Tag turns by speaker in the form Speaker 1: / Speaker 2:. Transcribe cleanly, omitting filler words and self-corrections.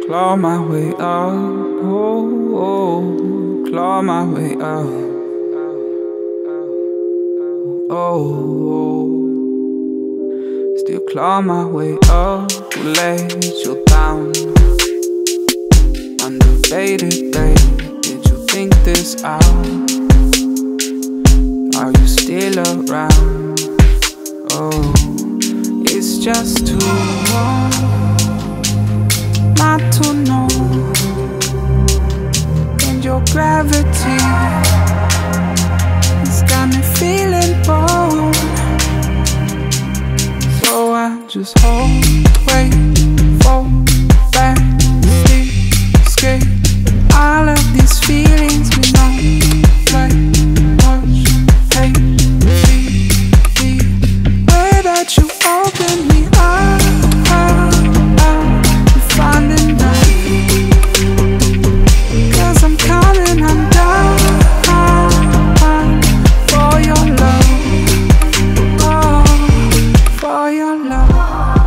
Speaker 1: claw my way up, claw my way up, still claw my way up. Who let you down? Underrated, babe. Did you think this out? Are you still around? Oh, it's just too long not to know. And your gravity has got me feeling bold. So I just hold, wait, fall back, escape all of these feelings we know. Like, watch, hate, be the way that you open me up. You finding that, 'cause I'm coming undone for your love, oh, for your love.